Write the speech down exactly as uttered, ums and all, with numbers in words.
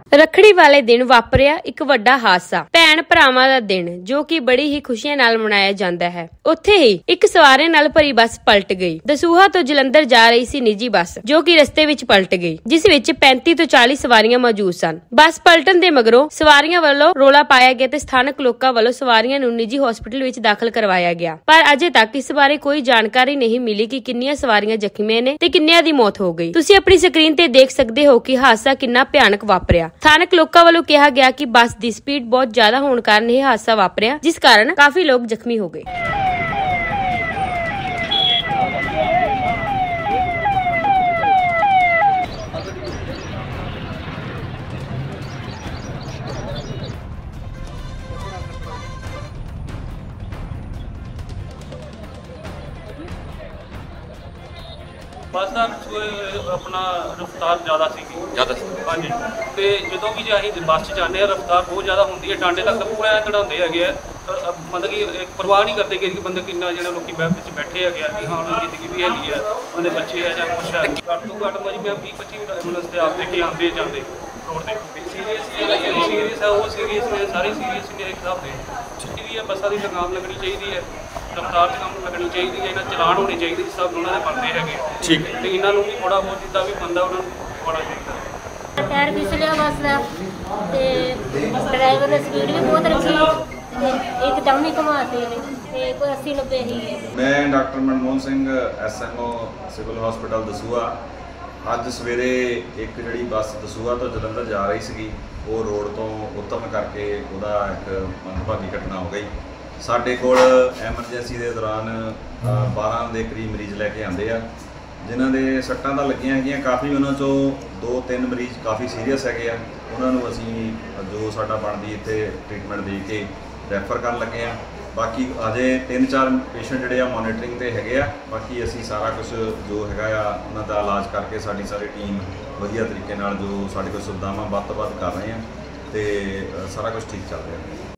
ਰੱਖੜੀ ਵਾਲੇ ਦਿਨ ਵਾਪਰਿਆ ਇੱਕ ਵੱਡਾ ਹਾਦਸਾ। ਭੈਣ ਭਰਾਵਾਂ ਦਾ ਦਿਨ ਜੋ ਕਿ ਬੜੀ ਹੀ ਖੁਸ਼ੀਆਂ ਨਾਲ ਮਨਾਇਆ ਜਾਂਦਾ ਹੈ। ਉੱਥੇ ਹੀ ਇੱਕ ਸਵਾਰੀਆਂ ਨਾਲ ਭਰੀ ਬੱਸ ਪਲਟ ਗਈ। ਦਸੂਹਾ ਤੋਂ ਜਲੰਧਰ ਜਾ ਰਹੀ ਸੀ ਨਿੱਜੀ ਬੱਸ ਜੋ ਕਿ ਰਸਤੇ ਵਿੱਚ ਪਲਟ ਗਈ, ਜਿਸ ਵਿੱਚ ਪੈਂਤੀ ਤੋਂ ਚਾਲੀ ਸਵਾਰੀਆਂ ਮੌਜੂਦ ਸਨ। ਬੱਸ ਪਲਟਣ ਦੇ ਮਗਰੋਂ ਸਵਾਰੀਆਂ ਵੱਲੋਂ ਰੋਲਾ ਪਾਇਆ ਗਿਆ ਤੇ ਸਥਾਨਕ ਲੋਕਾਂ ਵੱਲੋਂ ਸਵਾਰੀਆਂ ਨੂੰ ਨਿੱਜੀ ਹਸਪਤਾਲ ਵਿੱਚ ਦਾਖਲ ਕਰਵਾਇਆ ਗਿਆ, ਪਰ ਅਜੇ ਤੱਕ ਇਸ ਬਾਰੇ ਕੋਈ ਜਾਣਕਾਰੀ ਨਹੀਂ ਮਿਲੀ ਕਿ ਕਿੰਨੀਆਂ ਸਵਾਰੀਆਂ ਜ਼ਖਮੀ ਨੇ ਤੇ ਕਿੰਨਿਆਂ ਦੀ ਮੌਤ ਹੋ ਗਈ। ਤੁਸੀਂ ਆਪਣੀ ਸਕਰੀਨ ਤੇ ਦੇਖ ਸਕਦੇ ਹੋ ਕਿ ਹਾਦਸਾ ਕਿੰਨਾ ਭਿਆਨਕ ਵਾਪਰਿਆ। ਸਥਾਨਕ ਲੋਕਾਂ ਵੱਲੋਂ ਕਿਹਾ ਗਿਆ ਕਿ ਬੱਸ ਦੀ ਸਪੀਡ ਬਹੁਤ ਜ਼ਿਆਦਾ ਹੋਣ ਕਾਰਨ ਇਹ ਹਾਦਸਾ ਵਾਪਰਿਆ, ਜਿਸ ਕਾਰਨ ਕਾਫੀ ਲੋਕ ਜ਼ਖਮੀ ਹੋ ਗਏ। बस का अपना रफ्तार ज़्यादा सी ज़्यादा हाँ जी। तो जो कि जो अं बस जाने रफ्तार बहुत ज़्यादा होंगी है, टांडे तक पूरा चढ़ाते है, मतलब कि परवाह नहीं करते कि बंदे किन्ना जो लोग बस बैठे है कि हाँ जिंदगी भी हैगी है, उन्हें बच्चे है या कुछ है। घट तो घट मजी मैं भी पच्ची एंबूलेंस से आप देखे आते जाते रोड पर सीरीयस सीरीयस है, वो सीरीयस ने सारे सीरीयस मेरे हिसाब से छुट्टी भी है। बसा की लगाम लगनी चाहिए है, रफ्तार लगाम लगनी चाहिए है, इन्हें चलान होने चाहिए सब उन्होंने बनते हैं। ठीक है, तो इन्होंने भी थोड़ा बहुत जितना भी बनता उन्होंने होना चाहिए। टायर फिसलिया बस का ते ड्राइवर ने स्पीड भी बहुत रखी, एकदम ही घुमाते ने ते कोई अस्सी नब्बे ही है। मैं doctor Manmohan Singh S M O civil hospital Dasuya. ਅੱਜ ਸਵੇਰੇ ਇੱਕ ਜਿਹੜੀ ਬੱਸ ਦਸੂਹਾ ਤੋਂ ਜਲੰਧਰ ਜਾ ਰਹੀ ਸੀਗੀ, ਉਹ ਰੋਡ ਤੋਂ ਉਤਰਨ ਕਰਕੇ ਉਹਦਾ ਇੱਕ ਮੰਦਭਾਗੀ ਘਟਨਾ ਹੋ ਗਈ। ਸਾਡੇ ਕੋਲ ਐਮਰਜੈਂਸੀ ਦੇ ਦੌਰਾਨ ਬਾਰਾਂ ਦੇ ਕਰੀਬ ਮਰੀਜ਼ ਲੈ ਕੇ ਆਉਂਦੇ ਆ, ਜਿਨ੍ਹਾਂ ਦੇ ਸੱਟਾਂ ਤਾਂ ਲੱਗੀਆਂ ਹੈਗੀਆਂ ਕਾਫੀ। ਉਹਨਾਂ 'ਚੋਂ ਦੋ ਤਿੰਨ ਮਰੀਜ਼ ਕਾਫੀ ਸੀਰੀਅਸ ਹੈਗੇ ਆ, ਉਹਨਾਂ ਨੂੰ ਅਸੀਂ ਜੋ ਸਾਡਾ ਬਣਦੀ ਇੱਥੇ ਟ੍ਰੀਟਮੈਂਟ ਦੇ ਕੇ ਰੈਫਰ ਕਰਨ ਲੱਗੇ ਆ। ਬਾਕੀ ਅਜੇ ਤਿੰਨ ਚਾਰ ਪੇਸ਼ੈਂਟ ਜਿਹੜੇ ਆ ਮੋਨੀਟਰਿੰਗ ਤੇ ਹੈਗੇ ਆ। ਬਾਕੀ ਅਸੀਂ ਸਾਰਾ ਕੁਝ ਜੋ ਹੈਗਾ ਆ ਉਹਨਾਂ ਦਾ ਇਲਾਜ ਕਰਕੇ ਸਾਡੀ ਸਾਰੀ ਟੀਮ ਵਧੀਆ ਤਰੀਕੇ ਨਾਲ ਜੋ ਸਾਡੇ ਕੋਲ ਸੁਵਿਧਾਵਾਂ ਵੱਧ ਤੋਂ ਵੱਧ ਕਰ ਰਹੇ ਆ ਤੇ ਸਾਰਾ ਕੁਝ ਠੀਕ ਚੱਲ ਰਿਹਾ।